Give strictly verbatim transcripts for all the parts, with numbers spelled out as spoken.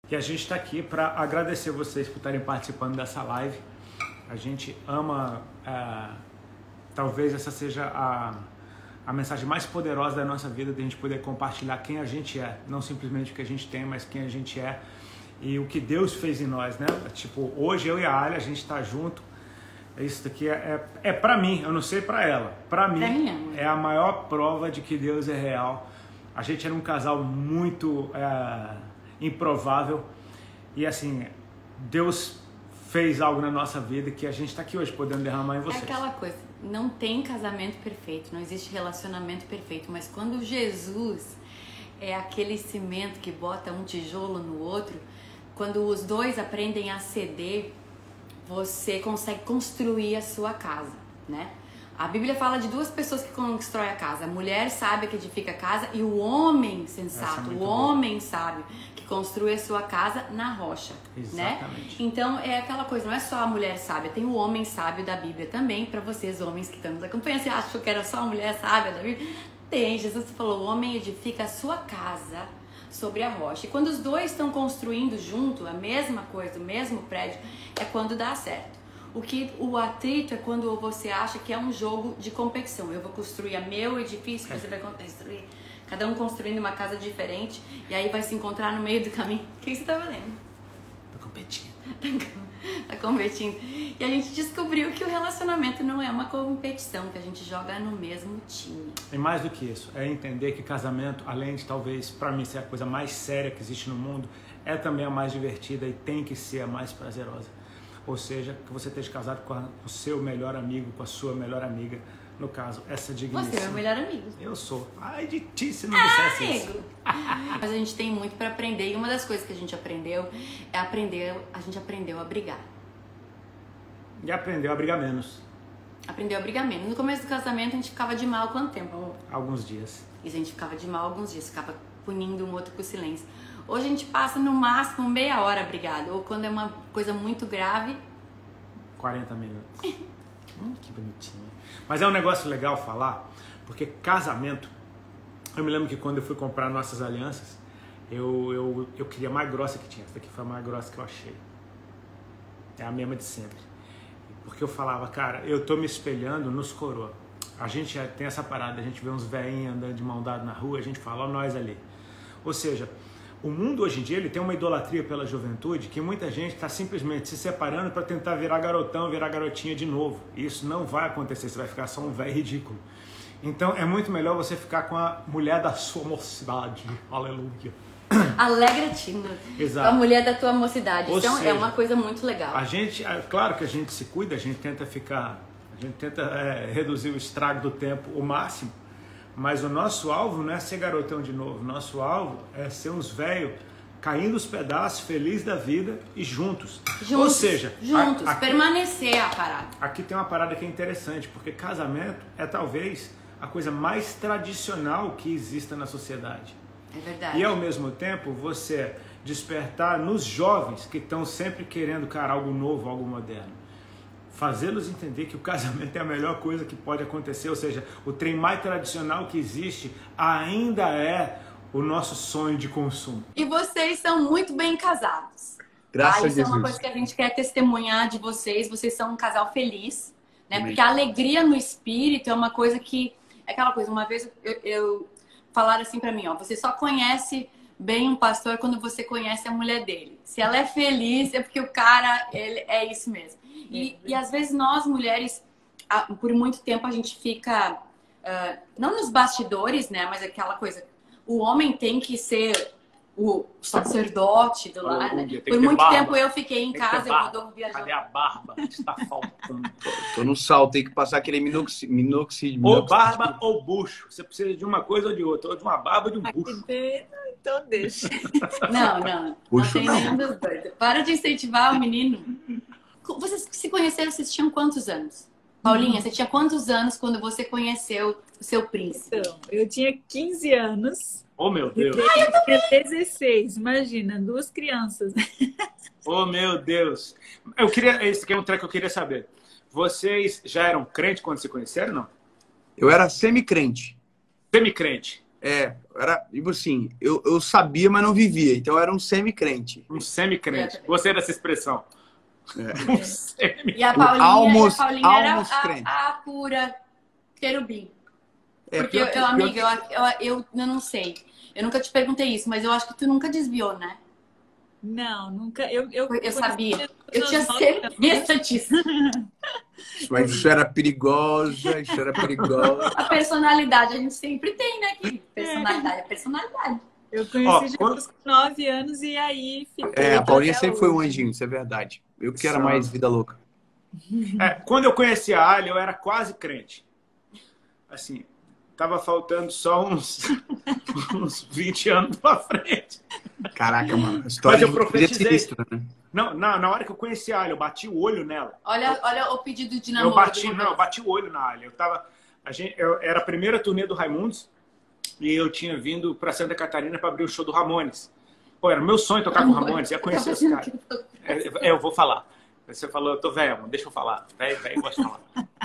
E a gente está aqui para agradecer vocês por estarem participando dessa live. A gente ama, é, talvez essa seja a, a mensagem mais poderosa da nossa vida, de a gente poder compartilhar quem a gente é, não simplesmente o que a gente tem, mas quem a gente é e o que Deus fez em nós, né? Tipo, hoje eu e a Alia, a gente está junto. Isso daqui é, é, é para mim, eu não sei para ela. Para mim, mim é a maior prova de que Deus é real. A gente era um casal muito é, improvável e assim, Deus fez algo na nossa vida que a gente está aqui hoje podendo derramar em vocês. É aquela coisa, não tem casamento perfeito, não existe relacionamento perfeito, mas quando Jesus é aquele cimento que bota um tijolo no outro, quando os dois aprendem a ceder, você consegue construir a sua casa, né? A Bíblia fala de duas pessoas que constroem a casa. A mulher sábia que edifica a casa e o homem sensato, é o homem sábio que construi a sua casa na rocha, exatamente, né? Então é aquela coisa, não é só a mulher sábia, tem o homem sábio da Bíblia também, para vocês homens que estão nos acompanhando. Você achou que era só a mulher sábia da Bíblia? Tem, Jesus falou, o homem edifica a sua casa sobre a rocha. E quando os dois estão construindo junto a mesma coisa, o mesmo prédio, é quando dá certo. O que o atrito é quando você acha que é um jogo de competição. Eu vou construir a meu edifício, você vai construir, cada um construindo uma casa diferente, e aí vai se encontrar no meio do caminho. O que você tá fazendo? Tô competindo. Tá competindo. E a gente descobriu que o relacionamento não é uma competição, que a gente joga no mesmo time. E mais do que isso, é entender que casamento, além de talvez para mim ser a coisa mais séria que existe no mundo, é também a mais divertida e tem que ser a mais prazerosa. Ou seja, que você esteja casado com, a, com o seu melhor amigo, com a sua melhor amiga. No caso, essa digníssima. Você é meu melhor amigo. Eu sou. Ai, de ti, se não dissesse ah, isso. Mas a gente tem muito para aprender. E uma das coisas que a gente aprendeu é aprender, a gente aprendeu a brigar. E aprendeu a brigar menos. Aprendeu a brigar menos. No começo do casamento a gente ficava de mal quanto tempo, amor? Alguns dias. Isso, a gente ficava de mal alguns dias, ficava punindo um outro com silêncio. Hoje a gente passa no máximo meia hora brigado. Ou quando é uma coisa muito grave... quarenta minutos. hum, que bonitinho. Mas é um negócio legal falar, porque casamento... Eu me lembro que quando eu fui comprar nossas alianças, eu, eu, eu queria a mais grossa que tinha. Essa daqui foi a mais grossa que eu achei. É a mesma de sempre. Porque eu falava, cara, eu tô me espelhando nos coroa. A gente tem essa parada, a gente vê uns velhinhos andando de mão dada na rua, a gente fala, ó, nós ali. Ou seja, o mundo hoje em dia ele tem uma idolatria pela juventude que muita gente está simplesmente se separando para tentar virar garotão, virar garotinha de novo. E isso não vai acontecer, você vai ficar só um velho ridículo. Então é muito melhor você ficar com a mulher da sua mocidade. Aleluia. Alegra-te com a mulher da tua mocidade. Ou então seja, é uma coisa muito legal. A gente, é claro que a gente se cuida, a gente tenta ficar, a gente tenta é, reduzir o estrago do tempo o máximo, mas o nosso alvo não é ser garotão de novo, nosso alvo é ser uns velhos caindo os pedaços, feliz da vida e juntos. Juntos, Ou seja, juntos, a, aqui, permanecer a parada. Aqui tem uma parada que é interessante, porque casamento é talvez a coisa mais tradicional que exista na sociedade. É verdade. E ao mesmo tempo você despertar nos jovens que estão sempre querendo, cara, algo novo, algo moderno. Fazê-los entender que o casamento é a melhor coisa que pode acontecer, ou seja, o trem mais tradicional que existe ainda é o nosso sonho de consumo. E vocês são muito bem casados. Graças ah, a isso Jesus. É uma coisa que a gente quer testemunhar de vocês. Vocês são um casal feliz, né? Porque a alegria no espírito é uma coisa que... É aquela coisa, uma vez eu... eu falaram assim pra mim, ó, você só conhece bem um pastor quando você conhece a mulher dele. Se ela é feliz, é porque o cara, ele é isso mesmo. E, e às vezes nós, mulheres, por muito tempo a gente fica, uh, não nos bastidores, né, mas aquela coisa, o homem tem que ser o sacerdote do lar, né? Por muito barba. tempo eu fiquei em tem casa, eu vou viajando. Cadê a barba? Está faltando. Tô no salto, tem que passar aquele minoxidil. Minoxi, ou barba ou bucho. Você precisa de uma coisa ou de outra. Ou de uma barba ou de um bucho. Então deixa. Não, não. Bucho não tem nenhum dos dois. Para de incentivar o menino. Vocês se conheceram, vocês tinham quantos anos? Paulinha, hum. você tinha quantos anos quando você conheceu o seu príncipe? Então, eu tinha quinze anos. Oh, meu Deus. Ah, eu tinha dezesseis, imagina, duas crianças. Oh, meu Deus. Eu queria, esse aqui é um treco que eu queria saber. Vocês já eram crentes quando se conheceram, não? Eu era semi-crente. Semi-crente. É, era, tipo assim, eu, eu sabia, mas não vivia. Então eu era um semi-crente. Um semi-crente. Gostei dessa expressão. É. Um semi E a Paulinha, Almos- e a Paulinha era almos crente. a, a pura querubim. É, Porque, pior eu, que- eu, pior amiga, que- eu, eu, eu, eu não sei. Eu nunca te perguntei isso, mas eu acho que tu nunca desviou, né? Não, nunca. Eu, eu, Eu sabia. Eu Meus tinha nove certeza disso. Mas isso era perigosa, isso era perigosa. A personalidade a gente sempre tem, né? Que personalidade é personalidade. Eu conheci Ó, Jesus quando- com nove anos e aí fiquei. É, a Paulinha até sempre foi um hoje. anjinho, isso é verdade. Eu que era Só. mais vida louca. É, quando eu conheci a Ali, eu era quase crente. Assim, tava faltando só uns, uns vinte anos pra frente. Caraca, mano. A história Mas eu de profetizei. sinistra, né? Não, na, na hora que eu conheci a Ali, eu bati o olho nela. Olha, olha o pedido de namoro. Eu bati, do não, eu bati o olho na Ali. Eu tava, a gente, eu, era a primeira turnê do Raimundos e eu tinha vindo pra Santa Catarina pra abrir o show do Ramones. Pô, era meu sonho tocar com o Ramones, ia conhecer os caras. É, é, eu vou falar. Você falou, eu tô velho, mano, deixa eu falar. Velho, velho, gosta de falar.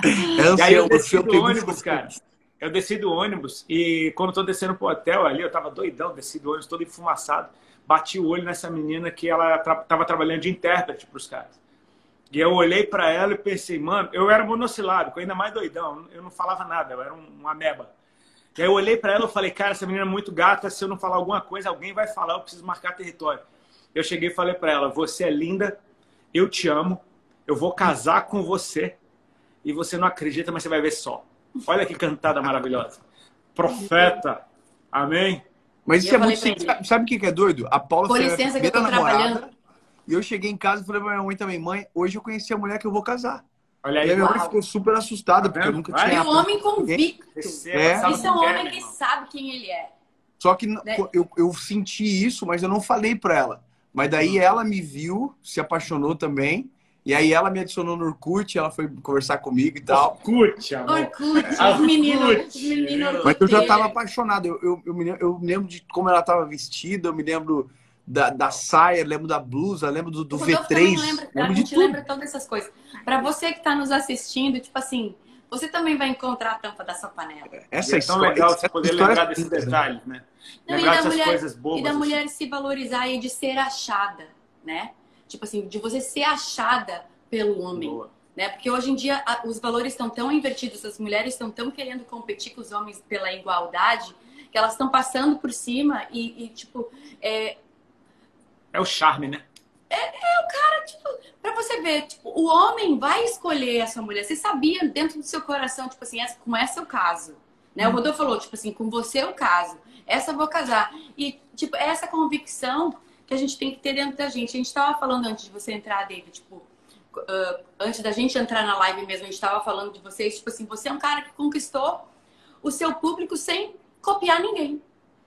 É E aí eu ansião, desci ansião, do tem ônibus, muito- cara. Eu desci do ônibus e quando eu tô descendo pro hotel ali, eu tava doidão, desci do ônibus todo enfumaçado. Bati o olho nessa menina que ela tra tava trabalhando de intérprete pros caras. E eu olhei pra ela e pensei, mano, eu era monossilábico, ainda mais doidão, eu não falava nada, eu era um, um ameba. E aí eu olhei pra ela e falei, cara, essa menina é muito gata, se eu não falar alguma coisa, alguém vai falar, eu preciso marcar território. Eu cheguei e falei pra ela, você é linda, eu te amo, eu vou casar com você e você não acredita, mas você vai ver só. Olha que cantada maravilhosa. Profeta. Amém? Mas E isso eu é muito falei pra simples. Sabe, sabe o que que é doido? A Paula Com foi a licença que eu primeira tô namorada, trabalhando. e eu cheguei em casa e falei pra minha mãe também, mãe, hoje eu conheci a mulher que eu vou casar. Olha E aí. aí minha mãe Uau. ficou super assustada, Tá porque eu vendo? nunca Vai. E tinha... o homem convicto. Receba, É. sabe Isso é um o que homem meu que irmão? sabe quem ele é. Só que Né? eu, eu senti isso, mas eu não falei pra ela. Mas daí ela me viu, se apaixonou também, e aí ela me adicionou no Orkut, ela foi conversar comigo e tal. Curte, amor. Orkut, Ah, os meninos, Orkut, os meninos meu. Mas eu já orkuteiros. tava apaixonado. Eu, eu, eu, me lembro, eu me lembro de como ela tava vestida, eu me lembro da, da saia, lembro da blusa, lembro do, do O V Rodolfo também três. lembra, a Lembro de gente tudo. lembra todas essas coisas. Pra você que tá nos assistindo, tipo assim, você também vai encontrar a tampa da sua panela. Essa E é tão história, legal você essa poder história lembrar é desses linda, né? detalhes, né? Não, e lembrar da dessas mulher, coisas bobas. e da assim. mulher se valorizar e de ser achada, né? Tipo assim, de você ser achada pelo homem. Boa. Né? Porque hoje em dia a, os valores estão tão invertidos, as mulheres estão tão querendo competir com os homens pela igualdade, que elas estão passando por cima e, e tipo, é, É o charme, né? pra você ver, tipo, o homem vai escolher essa mulher. Você sabia dentro do seu coração, tipo assim, essa, como é seu caso. Né? O Rodolfo falou, tipo assim, com você eu caso. Essa eu vou casar. E, tipo, é essa convicção que a gente tem que ter dentro da gente. A gente tava falando antes de você entrar, David, tipo, uh, antes da gente entrar na live mesmo, a gente tava falando de vocês, tipo assim, você é um cara que conquistou o seu público sem copiar ninguém.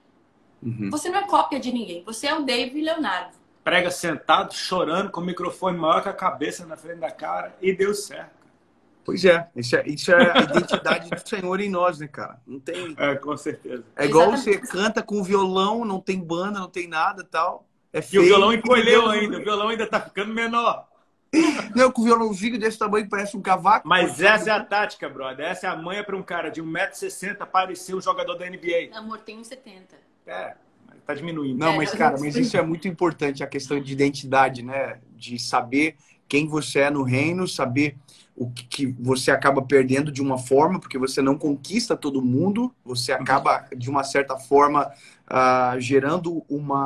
Uhum. Você não é cópia de ninguém. Você é o David Leonardo. Prega sentado, chorando, com o microfone maior que a cabeça na frente da cara. E deu certo. Pois é, isso é, isso é a identidade do Senhor em nós, né, cara? Não tem... É, com certeza. É igual Exatamente. você canta com violão, não tem banda, não tem nada e tal. É E o feio. violão encolheu ainda. O violão ainda tá ficando menor. Não, com o violãozinho desse tamanho que parece um cavaco. Mas essa é a tática, brother. Essa é a manha para um cara de um metro e sessenta parecer um jogador da N B Amor, tem um setenta. A. É, mas tá diminuindo. Não, É, mas não, cara, não mas sei. isso é muito importante, a questão de identidade, né? De saber quem você é no reino, saber o que, que você acaba perdendo de uma forma, porque você não conquista todo mundo, você acaba, de uma certa forma, ah, gerando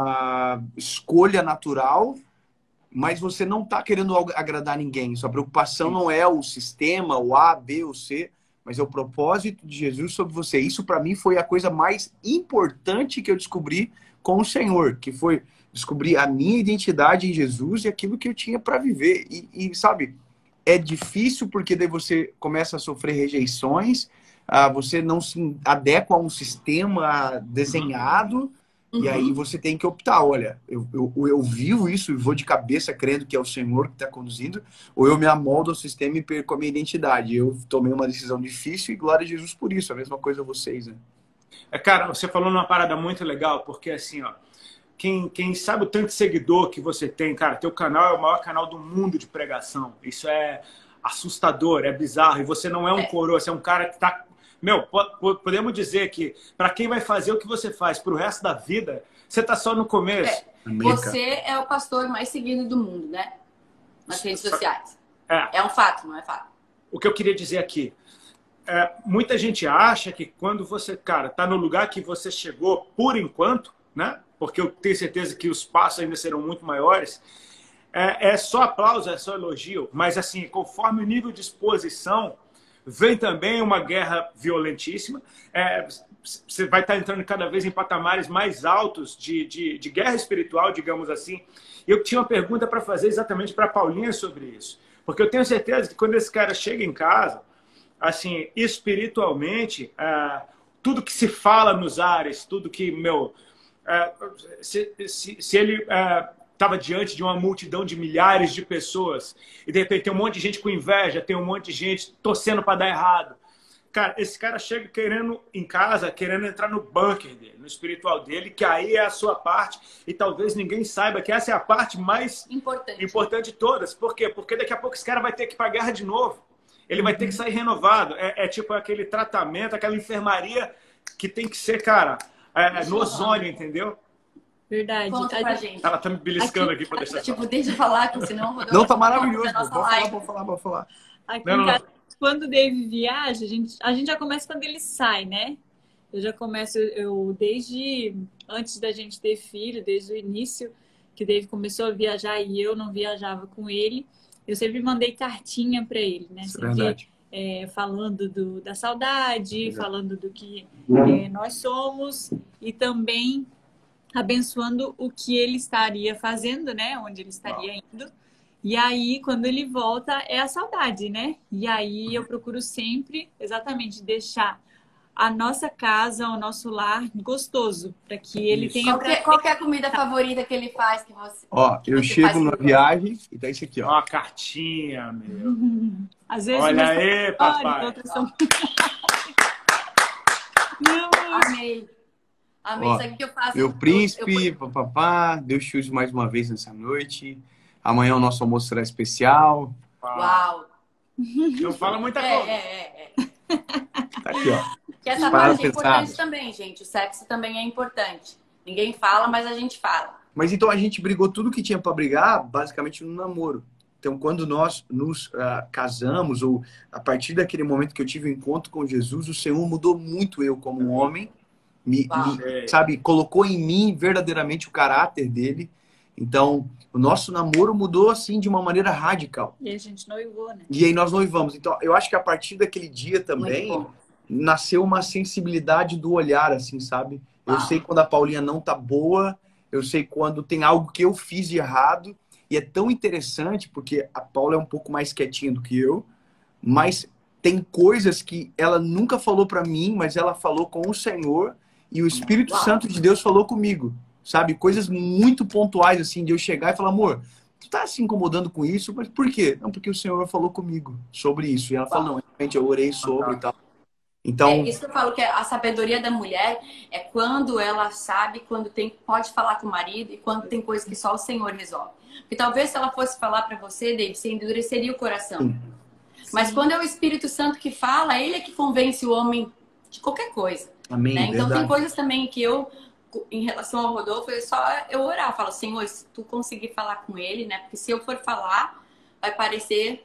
uma escolha natural, mas você não está querendo ag- agradar ninguém. Sua preocupação não é o sistema, o A, B ou C, mas é o propósito de Jesus sobre você. Isso, para mim, foi a coisa mais importante que eu descobri com o Senhor, que foi descobrir a minha identidade em Jesus e aquilo que eu tinha para viver. E, e, sabe, é difícil porque daí você começa a sofrer rejeições, ah, você não se adequa a um sistema desenhado, Uhum. e aí você tem que optar, olha, eu, eu, eu vivo isso e vou de cabeça crendo que é o Senhor que está conduzindo, ou eu me amoldo ao sistema e perco a minha identidade. Eu tomei uma decisão difícil e glória a Jesus por isso. A mesma coisa vocês, né? É, cara, você falou numa parada muito legal, porque assim, ó, quem, quem sabe o tanto de seguidor que você tem, cara, teu canal é o maior canal do mundo de pregação. Isso é assustador, é bizarro. E você não é um É. coroa, você é um cara que tá meu, podemos dizer que para quem vai fazer o que você faz pro resto da vida, você tá só no começo. É, você é o pastor mais seguido do mundo, né? Nas redes sociais. É. É um fato, não é fato? O que eu queria dizer aqui, é, muita gente acha que quando você, cara, tá no lugar que você chegou por enquanto, né? Porque eu tenho certeza que os passos ainda serão muito maiores, é, é só aplauso, é só elogio, mas assim, conforme o nível de exposição, vem também uma guerra violentíssima. É, você vai estar entrando cada vez em patamares mais altos de, de, de guerra espiritual, digamos assim. E eu tinha uma pergunta para fazer exatamente para a Paulinha sobre isso. Porque eu tenho certeza que quando esse cara chega em casa, assim, espiritualmente, é, tudo que se fala nos ares, tudo que, meu... É, se, se, se ele estava é, diante de uma multidão de milhares de pessoas e de repente tem um monte de gente com inveja, tem um monte de gente torcendo para dar errado. Cara, esse cara chega querendo em casa, querendo entrar no bunker dele, no espiritual dele, que aí é a sua parte e talvez ninguém saiba que essa é a parte mais importante, importante de todas. Por quê? Porque daqui a pouco esse cara vai ter que ir para a guerra de novo. Ele vai ter que sair renovado. É, é tipo aquele tratamento, aquela enfermaria que tem que ser, cara... É, no ozônio, entendeu? Verdade. Conta pra gente. Ela tá me beliscando aqui, aqui pra deixar. Tipo, deixa eu falar, porque senão... Não, tá maravilhoso. Pode falar, pode falar, pode falar. Aqui não, não, em casa, quando o Dave viaja, a gente, a gente já começa quando ele sai, né? Eu já começo, eu desde antes da gente ter filho, desde o início que o Dave começou a viajar e eu não viajava com ele, eu sempre mandei cartinha para ele, né? Isso é sempre, verdade. É, falando do, da saudade, Exato. Falando do que é, nós somos e também abençoando o que ele estaria fazendo, né? Onde ele estaria Uau. Indo. E aí, quando ele volta, é a saudade, né? E aí eu procuro sempre, exatamente, deixar a nossa casa, o nosso lar gostoso, para que ele Isso. tenha... Qual que, é, qual que é a comida favorita que ele faz? Que você... Ó, eu chego na viagem e tá isso aqui, ó. Ó, a cartinha, meu. Às vezes olha aí, são... papai. Outras são... Amei. Amei. Ó, Isso aqui que eu faço. Meu príncipe, eu... papapá, Deus te use mais uma vez nessa noite. Amanhã o nosso almoço será especial. Uau. Uau. Não fala muita é, coisa. É, é, é. Tá aqui, ó. Que essa parte é importante também, gente. O sexo também é importante. Ninguém fala, mas a gente fala. Mas então a gente brigou tudo que tinha para brigar, basicamente no namoro. Então, quando nós nos uh, casamos, ou a partir daquele momento que eu tive um encontro com Jesus, o Senhor mudou muito eu como um homem, me, me, sabe, colocou em mim verdadeiramente o caráter dele. Então, o nosso namoro mudou assim de uma maneira radical. E a gente noivou, né? E aí nós noivamos. Então, eu acho que a partir daquele dia também nasceu uma sensibilidade do olhar, assim, sabe? Eu ah. sei quando a Paulinha não tá boa, eu sei quando tem algo que eu fiz de errado. E é tão interessante, porque a Paula é um pouco mais quietinha do que eu, mas tem coisas que ela nunca falou para mim, mas ela falou com o Senhor e o Espírito Uau. Santo de Deus falou comigo, sabe? Coisas muito pontuais, assim, de eu chegar e falar, amor, tu tá se incomodando com isso, mas por quê? Não, porque o Senhor falou comigo sobre isso. E ela falou, não, realmente eu orei sobre e tal. Então, é isso que eu falo, que a sabedoria da mulher é quando ela sabe, quando tem, pode falar com o marido e quando tem coisa que só o Senhor resolve. Porque talvez se ela fosse falar para você, David, você endureceria o coração. Sim. Mas Sim. quando é o Espírito Santo que fala, ele é que convence o homem de qualquer coisa. Amém, né? Então verdade. tem coisas também que eu, em relação ao Rodolfo, é só eu orar. Eu falo, Senhor, se tu conseguir falar com ele, né? Porque se eu for falar, vai parecer...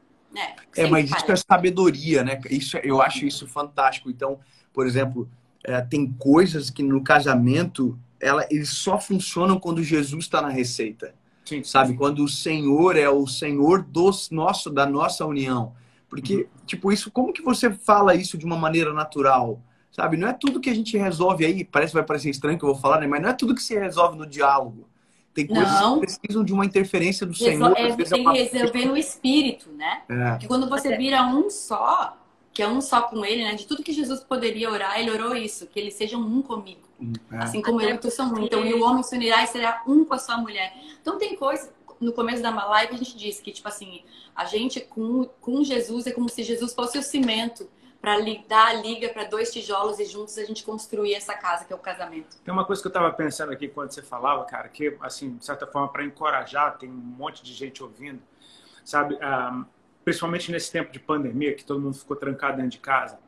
É, é, mas isso é sabedoria, né? Isso, eu acho isso fantástico. Então, por exemplo, é, tem coisas que no casamento ela, eles só funcionam quando Jesus está na receita. Sim, sabe? Sim. Quando o Senhor é o Senhor dos nosso, da nossa união. Porque, uhum. tipo, isso, como que você fala isso de uma maneira natural? Sabe? Não é tudo que a gente resolve aí, parece vai parecer estranho que eu vou falar, né? Mas não é tudo que se resolve no diálogo. Tem coisas não. que precisam de uma interferência do Resol Senhor. É, tem que é uma... resolver no espírito, né? É. Porque quando você vira um só, que é um só com ele, né? De tudo que Jesus poderia orar, ele orou isso, que eles sejam um comigo. É. Assim como Até eu e tu são um. Então, e o homem se unirá e será um com a sua mulher. Então, tem coisa, no começo da live a gente disse que, tipo assim, a gente com, com Jesus é como se Jesus fosse o cimento para dar a liga para dois tijolos e juntos a gente construir essa casa que é o casamento. Tem uma coisa que eu estava pensando aqui quando você falava, cara, que, assim, de certa forma, para encorajar, tem um monte de gente ouvindo, sabe? Um, principalmente nesse tempo de pandemia, que todo mundo ficou trancado dentro de casa.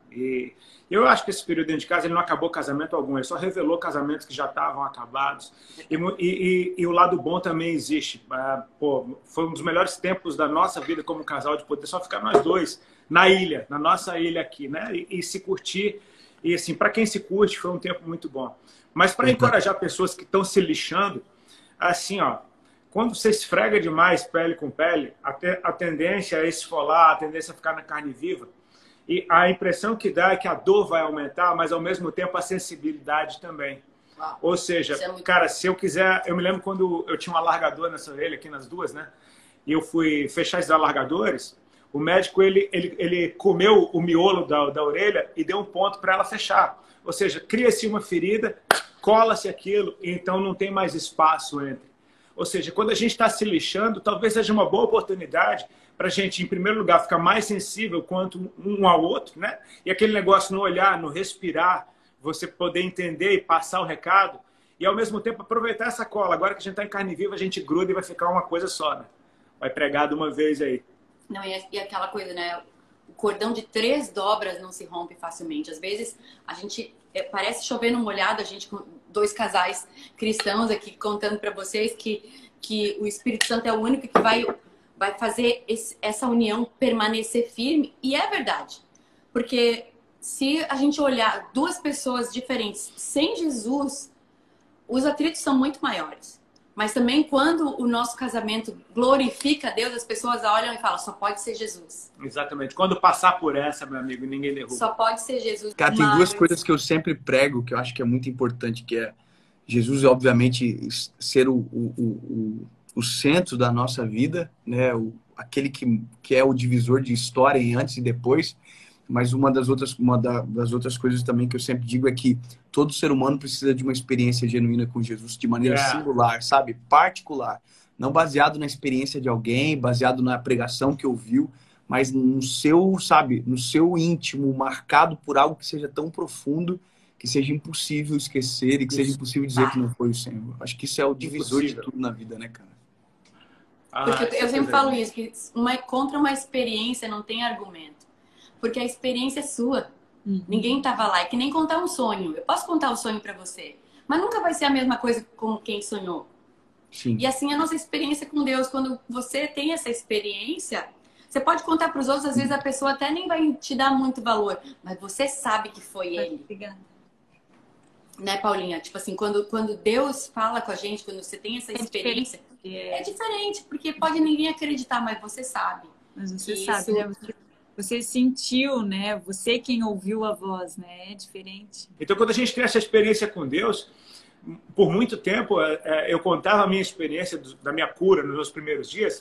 E eu acho que esse período dentro de casa ele não acabou casamento algum, ele só revelou casamentos que já estavam acabados. E, e, e o lado bom também existe. Ah, pô, foi um dos melhores tempos da nossa vida como casal, de poder só ficar nós dois na ilha, na nossa ilha aqui, né? E, e se curtir. E assim, para quem se curte, foi um tempo muito bom. Mas para encorajar pessoas que estão se lixando, assim, ó, quando você esfrega demais pele com pele, a, te, a tendência é esfolar, a tendência é ficar na carne viva. E a impressão que dá é que a dor vai aumentar, mas ao mesmo tempo a sensibilidade também. Uau. Ou seja, é muito... cara, se eu quiser... Eu me lembro quando eu tinha um alargador nessa orelha, aqui nas duas, né? E eu fui fechar esses alargadores, o médico, ele, ele, ele comeu o miolo da, da orelha e deu um ponto para ela fechar. Ou seja, cria-se uma ferida, cola-se aquilo, e então não tem mais espaço entre. Ou seja, quando a gente está se lixando, talvez seja uma boa oportunidade para a gente, em primeiro lugar, ficar mais sensível quanto um ao outro, né? E aquele negócio no olhar, no respirar, você poder entender e passar o recado, e ao mesmo tempo aproveitar essa cola. Agora que a gente está em carne viva, a gente gruda e vai ficar uma coisa só, né? Vai pregar de uma vez aí. Não, e, e aquela coisa, né? O cordão de três dobras não se rompe facilmente. Às vezes, a gente... É, parece chover no molhado, a gente com dois casais cristãos aqui contando para vocês que, que o Espírito Santo é o único que vai... vai fazer esse, essa união permanecer firme. E é verdade. Porque se a gente olhar duas pessoas diferentes sem Jesus, os atritos são muito maiores. Mas também quando o nosso casamento glorifica a Deus, as pessoas olham e falam, só pode ser Jesus. Exatamente. Quando passar por essa, meu amigo, ninguém derruba. Só pode ser Jesus. Cara, tem duas coisas que eu sempre prego, que eu acho que é muito importante, que é Jesus, obviamente, ser o... o, o o centro da nossa vida, né? O, aquele que, que é o divisor de história em antes e depois. Mas uma das outras, uma da, das outras coisas também que eu sempre digo é que todo ser humano precisa de uma experiência genuína com Jesus de maneira yeah. singular, sabe? Particular. Não baseado na experiência de alguém, baseado na pregação que ouviu, mas no seu, sabe? No seu íntimo, marcado por algo que seja tão profundo que seja impossível esquecer e que isso. seja impossível dizer ah. que não foi o Senhor. Acho que isso é o divisor impossível. de tudo na vida, né, cara? Porque ah, eu sempre falo isso, que uma, contra uma experiência não tem argumento. Porque a experiência é sua. Uhum. Ninguém estava lá. É que nem contar um sonho. Eu posso contar um sonho para você, mas nunca vai ser a mesma coisa como quem sonhou. Sim. E assim a nossa experiência com Deus. Quando você tem essa experiência, você pode contar para os outros, às vezes a pessoa até nem vai te dar muito valor, mas você sabe que foi ele. Obrigada. Né, Paulinha? Tipo assim, quando, quando Deus fala com a gente, quando você tem essa experiência... É diferente, porque pode ninguém acreditar, mas você sabe. Mas você sabe, isso... né? Você, você sentiu, né? Você quem ouviu a voz, né? É diferente. Então, quando a gente tem essa experiência com Deus, por muito tempo, eu contava a minha experiência da minha cura nos meus primeiros dias,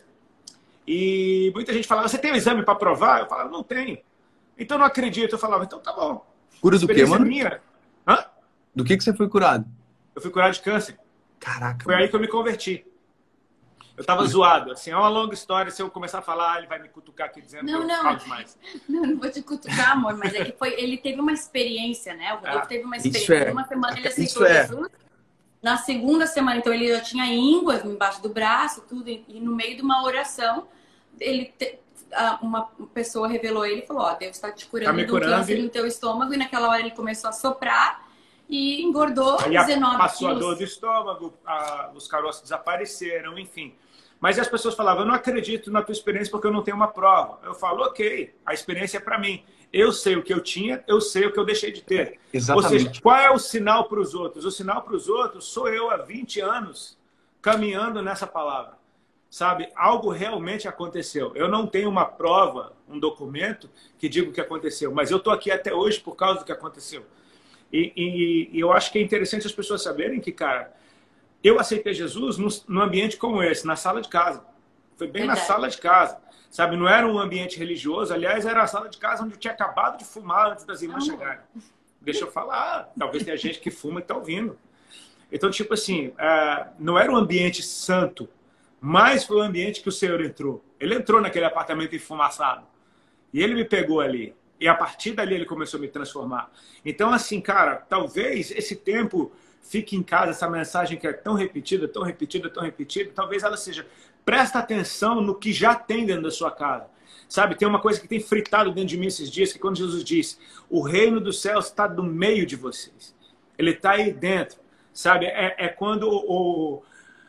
e muita gente falava, você tem um exame para provar? Eu falava, não tenho. Então, não acredito. Eu falava, então tá bom. Cura do quê, mano? Minha. Hã? Do que, que você foi curado? Eu fui curado de câncer. Caraca. Foi mano. aí que eu me converti. Eu tava zoado, assim, é uma longa história. Se eu começar a falar, ele vai me cutucar aqui dizendo não, que eu não, falo demais. Não, não vou te cutucar, amor, mas é que foi, ele teve uma experiência, né? O Rodolfo ah, teve uma experiência. É, uma semana ele aceitou Jesus. É. Na segunda semana, então, ele já tinha ínguas embaixo do braço, tudo, e no meio de uma oração, ele te, uma pessoa revelou ele e falou, ó, Deus está te curando tá do câncer no teu estômago, e naquela hora ele começou a soprar e engordou aí dezenove passou quilos. a dor do estômago, a, os caroços desapareceram, enfim. Mas as pessoas falavam, eu não acredito na tua experiência porque eu não tenho uma prova. Eu falo, ok, a experiência é para mim. Eu sei o que eu tinha, eu sei o que eu deixei de ter. Exatamente. Ou seja, qual é o sinal para os outros? O sinal para os outros sou eu há vinte anos caminhando nessa palavra. Sabe? Algo realmente aconteceu. Eu não tenho uma prova, um documento que diga o que aconteceu, mas eu estou aqui até hoje por causa do que aconteceu. E, e, e eu acho que é interessante as pessoas saberem que, cara, eu aceitei Jesus num, num ambiente como esse, na sala de casa. Foi bem Verdade. na sala de casa. Sabe, não era um ambiente religioso. Aliás, era a sala de casa onde eu tinha acabado de fumar antes das irmãs chegarem. Deixa eu falar. Talvez tenha gente que fuma e está ouvindo. Então, tipo assim, uh, não era um ambiente santo, mas foi o ambiente que o Senhor entrou. Ele entrou naquele apartamento enfumaçado. E ele me pegou ali. E a partir dali ele começou a me transformar. Então, assim, cara, talvez esse tempo fique em casa, essa mensagem que é tão repetida, tão repetida, tão repetida, talvez ela seja, presta atenção no que já tem dentro da sua casa. Sabe, tem uma coisa que tem fritado dentro de mim esses dias, que quando Jesus diz, o reino dos céus está no meio de vocês. Ele está aí dentro, sabe? É, é quando o,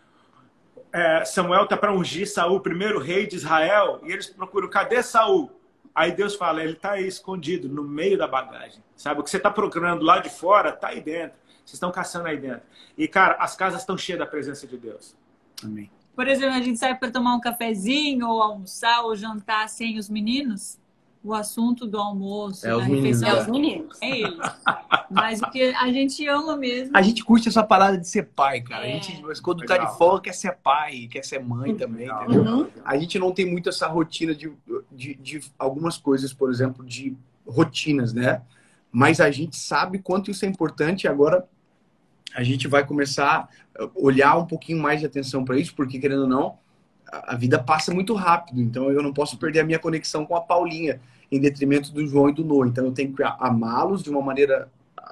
é, Samuel está para ungir Saul, o primeiro rei de Israel, e eles procuram, cadê Saul? Aí Deus fala, ele está aí escondido, no meio da bagagem. Sabe, o que você está procurando lá de fora, está aí dentro. Vocês estão caçando aí dentro. E, cara, as casas estão cheias da presença de Deus. Amém. Por exemplo, a gente sai para tomar um cafezinho, ou almoçar, ou jantar sem os meninos. O assunto do almoço, É da os meninos, refeição, É os meninos. é eles. Mas o que a gente ama mesmo. A gente curte essa parada de ser pai, cara. A É. gente, mas quando Legal. tá de folga, quer ser pai, quer ser mãe também, Legal. entendeu? Uhum. A gente não tem muito essa rotina de, de, de algumas coisas, por exemplo, de rotinas, né? Mas a gente sabe quanto isso é importante e agora a gente vai começar a olhar um pouquinho mais de atenção para isso, porque, querendo ou não, a vida passa muito rápido. Então, eu não posso perder a minha conexão com a Paulinha em detrimento do João e do Noah. Então, eu tenho que amá-los de uma maneira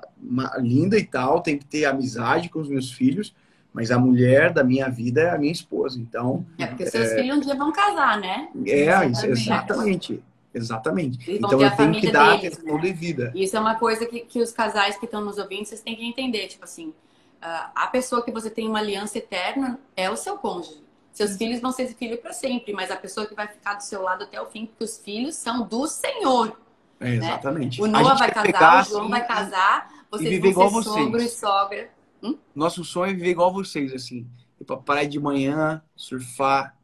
linda e tal, tenho que ter amizade com os meus filhos, mas a mulher da minha vida é a minha esposa. Então, É porque seus é... filhos um dia vão casar, né? É, exatamente. exatamente. Exatamente. Eles vão então, ter eu a tenho que família dar deles, atenção né? devida. Isso é uma coisa que, que os casais que estão nos ouvindo, vocês têm que entender. Tipo assim, uh, a pessoa que você tem uma aliança eterna é o seu cônjuge. Seus Sim. filhos vão ser filhos para sempre, mas a pessoa que vai ficar do seu lado até o fim, porque os filhos são do Senhor. É, exatamente. Né? O Noah vai casar, pegar, o João assim, vai casar, vocês viver vão igual ser vocês. sogro e sogra. Hum? Nosso sonho é viver igual vocês, assim. Ir pra praia de manhã, surfar,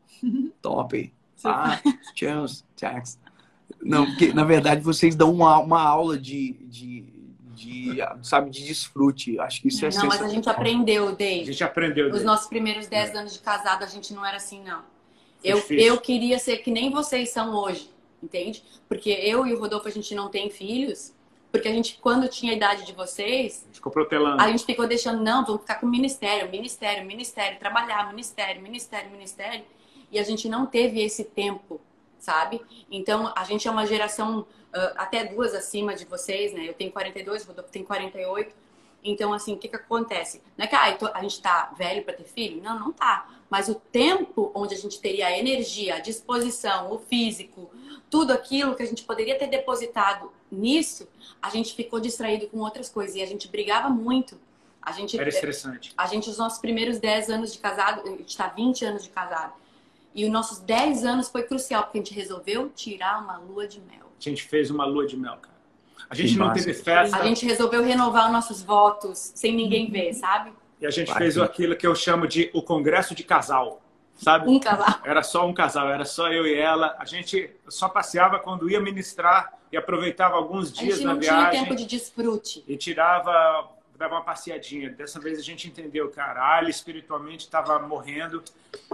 top. Ah, chance, tax. Não, porque, na verdade, vocês dão uma, uma aula de, de, de, sabe, de desfrute. Acho que isso é Não, mas a gente aprendeu, Dave. A gente aprendeu. Os Dave. nossos primeiros dez é. anos de casado, a gente não era assim, não. Eu, difícil. eu queria ser que nem vocês são hoje, entende? Porque eu e o Rodolfo, a gente não tem filhos, porque a gente, quando tinha a idade de vocês, ficou protelando. A gente ficou deixando, não, vamos ficar com ministério, ministério, ministério, trabalhar, ministério, ministério, ministério. E a gente não teve esse tempo, sabe? Então, a gente é uma geração uh, até duas acima de vocês, né? Eu tenho quarenta e dois, o Rodolfo tem quarenta e oito. Então, assim, o que que acontece? Não é que ah, a gente tá velho para ter filho? Não, não tá. Mas o tempo onde a gente teria a energia, a disposição, o físico, tudo aquilo que a gente poderia ter depositado nisso, a gente ficou distraído com outras coisas. E a gente brigava muito. A gente, Era estressante. A gente, os nossos primeiros dez anos de casado, a gente tá vinte anos de casado. E os nossos dez anos foi crucial, porque a gente resolveu tirar uma lua de mel. A gente fez uma lua de mel, cara. A gente que não massa. teve festa. A gente resolveu renovar os nossos votos sem ninguém uhum. ver, sabe? E a gente Vai, fez aquilo que eu chamo de o congresso de casal, sabe? Um casal. Era só um casal, era só eu e ela. A gente só passeava quando ia ministrar e aproveitava alguns dias na viagem. A gente não tinha tempo de desfrute. E tirava, dava uma passeadinha. Dessa vez a gente entendeu, cara, a Ali espiritualmente estava morrendo,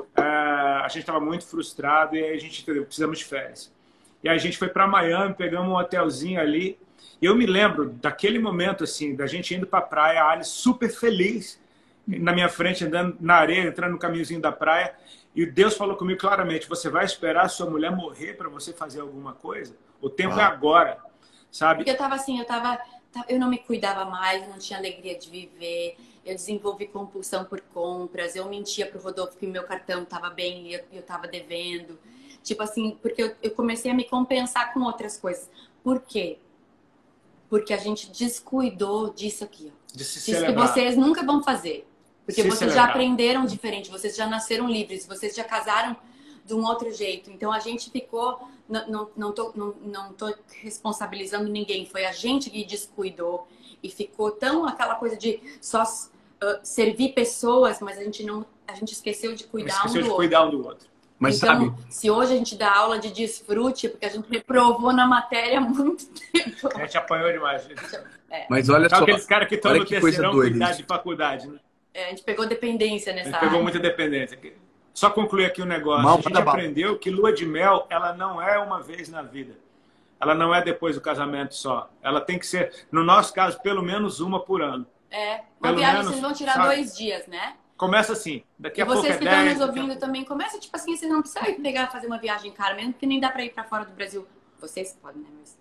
uh, a gente estava muito frustrado e aí a gente entendeu, precisamos de férias. E aí a gente foi para Miami, pegamos um hotelzinho ali. E eu me lembro daquele momento, assim, da gente indo para a praia, a Ali super feliz, na minha frente, andando na areia, entrando no caminhozinho da praia. E Deus falou comigo claramente, você vai esperar a sua mulher morrer para você fazer alguma coisa? O tempo ah. é agora, sabe? Porque eu tava assim, eu tava... Eu não me cuidava mais, eu não tinha alegria de viver. Eu desenvolvi compulsão por compras. Eu mentia pro Rodolfo que meu cartão tava bem e eu, eu tava devendo. Tipo assim, porque eu, eu comecei a me compensar com outras coisas. Por quê? Porque a gente descuidou disso aqui, ó. De se Isso celebrar. Que vocês nunca vão fazer. Porque se vocês celebrar. já aprenderam diferente, vocês já nasceram livres, vocês já casaram de um outro jeito. Então a gente ficou... Não, não, não, tô, não, não tô responsabilizando ninguém. Foi a gente que descuidou. E ficou tão aquela coisa de só uh, servir pessoas, mas a gente, não, a gente esqueceu de cuidar esqueceu um do de outro. cuidar um do outro. Mas então, sabe... se hoje a gente dá aula de desfrute, porque a gente reprovou na matéria há muito tempo. A gente apanhou demais. É. Mas olha Sabe só... aqueles caras que estão no terceirão com idade de faculdade, né? É, a gente pegou dependência nessa área. A gente pegou muita dependência. Só concluir aqui o um negócio. Mal, a gente aprendeu mal. que lua de mel, ela não é uma vez na vida. Ela não é depois do casamento só. Ela tem que ser, no nosso caso, pelo menos uma por ano. É, uma pelo viagem menos, vocês vão tirar sabe? dois dias, né? Começa assim, daqui e a pouco é vocês que estão dez, nos ouvindo a... também, começa tipo assim, vocês não precisam ir pegar, fazer uma viagem cara mesmo, porque nem dá pra ir pra fora do Brasil. Vocês podem, né? Mas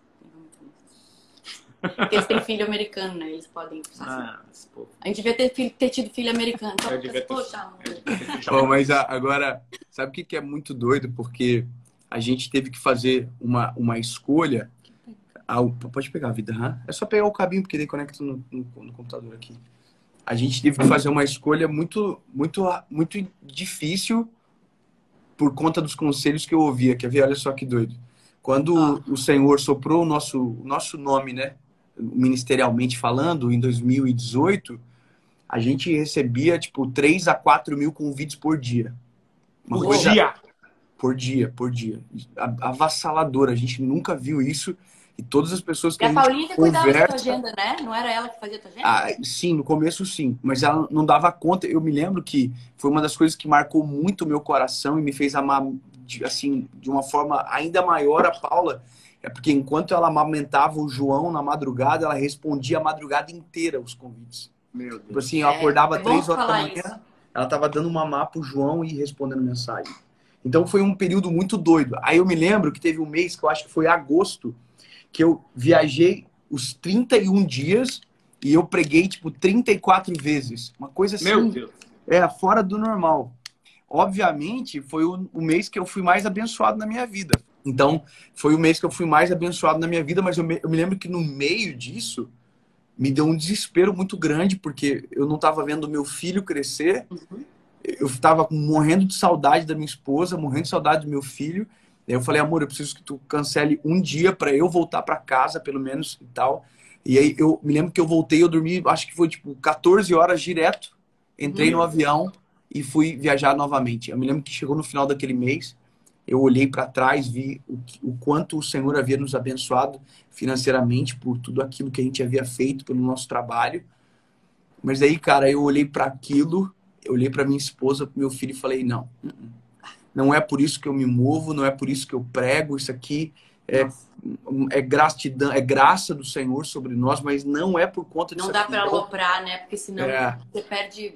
porque eles têm filho americano, né? Eles podem. Assim. Ah, a gente devia ter, filho, ter tido filho americano. Eu devia ter... Poxa, Bom, mas agora, sabe o que é muito doido? Porque a gente teve que fazer uma, uma escolha. Ah, pode pegar a vida, hein? É só pegar o cabinho, porque daí conecta no, no, no computador aqui. A gente teve que fazer uma escolha muito, muito, muito difícil por conta dos conselhos que eu ouvia. Quer ver? Olha só que doido. Quando ah. o Senhor soprou o nosso, nosso nome, né? Ministerialmente falando, em dois mil e dezoito, a gente recebia, tipo, três a quatro mil convites por dia. Uma por coisa... dia? Por dia, por dia. Avassaladora. A gente nunca viu isso. E todas as pessoas que e a, a gente Paulinha que cuidava conversa... da tua agenda, né? Não era ela que fazia a tua agenda? Ah, sim, no começo sim. Mas ela não dava conta. Eu me lembro que foi uma das coisas que marcou muito o meu coração e me fez amar, assim, de uma forma ainda maior a Paula. É porque enquanto ela amamentava o João na madrugada, ela respondia a madrugada inteira os convites. Meu Deus. Tipo assim, eu acordava é, é três horas da manhã, isso. Ela tava dando mamar pro João e respondendo mensagem. Então foi um período muito doido. Aí eu me lembro que teve um mês, que eu acho que foi agosto, que eu viajei os trinta e um dias e eu preguei, tipo, trinta e quatro vezes. Uma coisa assim... Meu Deus. É, fora do normal. Obviamente, foi o, o mês que eu fui mais abençoado na minha vida. Então, foi o mês que eu fui mais abençoado na minha vida, mas eu me, eu me lembro que no meio disso, me deu um desespero muito grande, porque eu não estava vendo meu filho crescer. Uhum. Eu estava morrendo de saudade da minha esposa, morrendo de saudade do meu filho. Aí eu falei, amor, eu preciso que tu cancele um dia para eu voltar para casa, pelo menos, e tal. E aí eu me lembro que eu voltei, eu dormi, acho que foi tipo quatorze horas direto. Entrei uhum. no avião e fui viajar novamente. Eu me lembro que chegou no final daquele mês, eu olhei para trás, vi o, o quanto o Senhor havia nos abençoado financeiramente por tudo aquilo que a gente havia feito pelo nosso trabalho. Mas aí, cara, eu olhei para aquilo, eu olhei para minha esposa, pro meu filho e falei, não, não é por isso que eu me movo, não é por isso que eu prego, isso aqui é, é, gratidão, é graça do Senhor sobre nós, mas não é por conta disso. Não dá aqui, para não. aloprar, né? Porque senão é. você perde...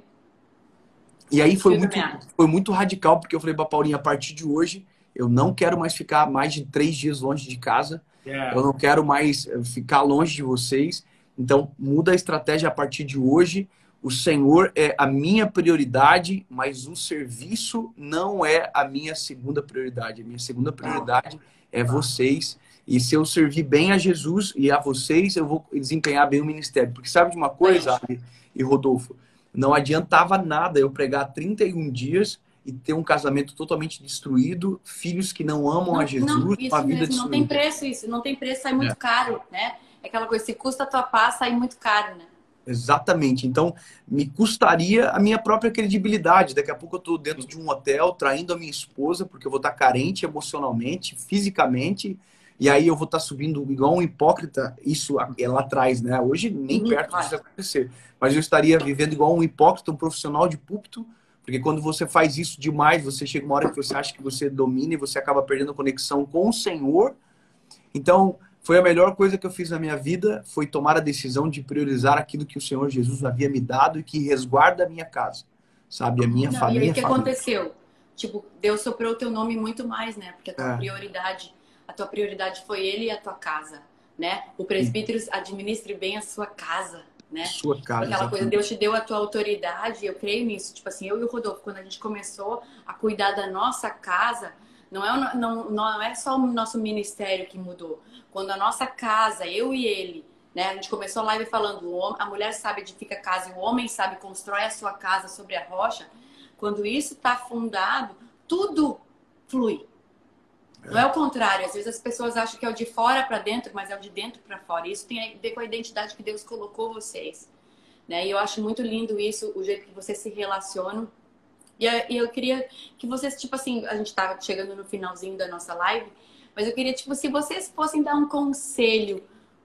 E aí foi muito, foi muito radical, porque eu falei pra Paulinha, a partir de hoje, eu não quero mais ficar mais de três dias longe de casa, yeah. eu não quero mais ficar longe de vocês, então muda a estratégia a partir de hoje. O Senhor é a minha prioridade, mas o serviço não é a minha segunda prioridade. A minha segunda prioridade é vocês. E se eu servir bem a Jesus e a vocês, eu vou desempenhar bem o ministério. Porque sabe de uma coisa, Ari e Rodolfo? Não adiantava nada eu pregar trinta e um dias e ter um casamento totalmente destruído, filhos que não amam não, a Jesus, não, isso uma vida mesmo, destruída. Não tem preço isso. Não tem preço, sai muito é. caro, né? É aquela coisa, se custa a tua paz, sai muito caro, né? Exatamente. Então, me custaria a minha própria credibilidade. Daqui a pouco eu estou dentro de um hotel, traindo a minha esposa, porque eu vou estar carente emocionalmente, fisicamente, e aí eu vou estar subindo igual um hipócrita. Isso é lá atrás, né? Hoje, nem uhum, perto vai. disso acontecer. Mas eu estaria vivendo igual um hipócrita, um profissional de púlpito, porque quando você faz isso demais, você chega uma hora que você acha que você domina e você acaba perdendo a conexão com o Senhor. Então... foi a melhor coisa que eu fiz na minha vida, foi tomar a decisão de priorizar aquilo que o Senhor Jesus havia me dado e que resguarda a minha casa, sabe? A minha Não, família. E aí o que família. aconteceu? Tipo, Deus soprou o teu nome muito mais, né? Porque a tua é. prioridade, a tua prioridade foi Ele e a tua casa, né? O presbítero Sim. administre bem a sua casa, né? Sua casa. Aquela coisa, Deus te deu a tua autoridade, eu creio nisso. Tipo assim, eu e o Rodolfo, quando a gente começou a cuidar da nossa casa, não é, não, não é só o nosso ministério que mudou. Quando a nossa casa, eu e ele, né? A gente começou a live falando, a mulher sabe edifica a casa e o homem sabe constrói a sua casa sobre a rocha. Quando isso está fundado, tudo flui. É. Não é o contrário. Às vezes as pessoas acham que é o de fora para dentro, mas é o de dentro para fora. Isso tem a ver com a identidade que Deus colocou vocês, né? E eu acho muito lindo isso, o jeito que vocês se relacionam. E eu queria que vocês, tipo assim, a gente tá chegando no finalzinho da nossa live, mas eu queria, tipo, se vocês fossem dar um conselho,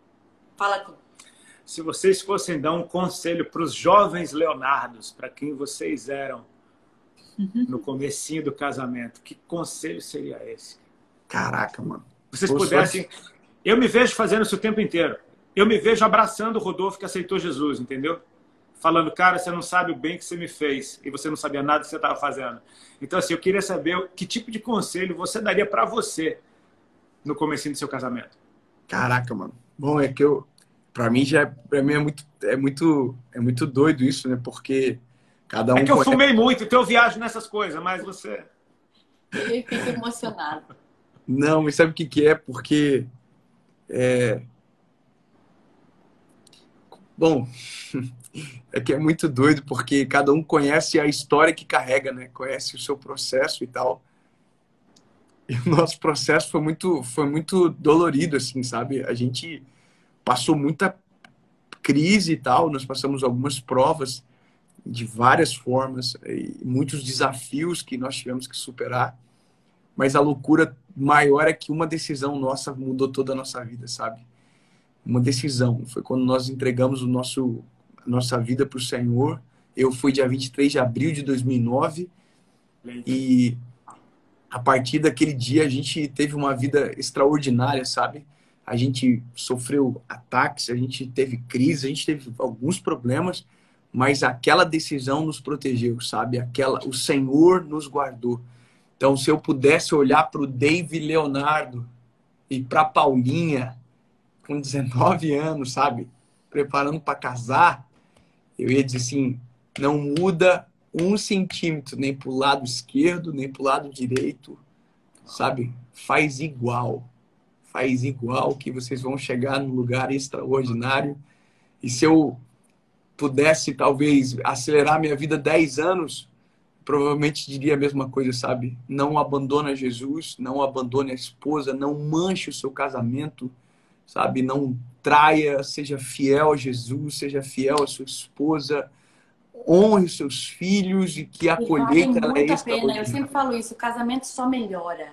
fala tu. Se vocês fossem dar um conselho para os jovens Leonardos, para quem vocês eram no comecinho do casamento, que conselho seria esse? Caraca, mano. Vocês pudessem... Eu me vejo fazendo isso o tempo inteiro. Eu me vejo abraçando o Rodolfo que aceitou Jesus, entendeu? Falando, cara, você não sabe o bem que você me fez e você não sabia nada que você estava fazendo. Então, assim, eu queria saber que tipo de conselho você daria para você no comecinho do seu casamento. Caraca, mano. Bom, é que eu... Pra mim, já, pra mim é, muito, é, muito, é muito doido isso, né? Porque cada um... É que eu fumei muito, então eu viajo nessas coisas, mas você... Ele fica emocionado. Não, mas sabe o que que é? Porque, é... bom, é que é muito doido, porque cada um conhece a história que carrega, né? Conhece o seu processo e tal. E o nosso processo foi muito, foi muito dolorido, assim, sabe? A gente passou muita crise e tal, nós passamos algumas provas de várias formas, e muitos desafios que nós tivemos que superar, mas a loucura maior é que uma decisão nossa mudou toda a nossa vida, sabe? Uma decisão, foi quando nós entregamos o nosso, a nossa vida para o Senhor. Eu fui dia vinte e três de abril de dois mil e nove, e a partir daquele dia a gente teve uma vida extraordinária, sabe? A gente sofreu ataques, a gente teve crise, a gente teve alguns problemas, mas aquela decisão nos protegeu, sabe? Aquela, o Senhor nos guardou. Então, se eu pudesse olhar para o Dave Leonardo e para a Paulinha, com dezenove anos, sabe? Preparando para casar, eu ia dizer assim, não muda um centímetro, nem para o lado esquerdo, nem para o lado direito, sabe? Faz igual. Faz igual que vocês vão chegar num lugar extraordinário. E se eu pudesse, talvez, acelerar minha vida dez anos, provavelmente diria a mesma coisa, sabe? Não abandona Jesus, não abandone a esposa, não manche o seu casamento, sabe? Não traia, seja fiel a Jesus, seja fiel à sua esposa, honre os seus filhos e que a colheita ela é extraordinária. Eu sempre falo isso, o casamento só melhora.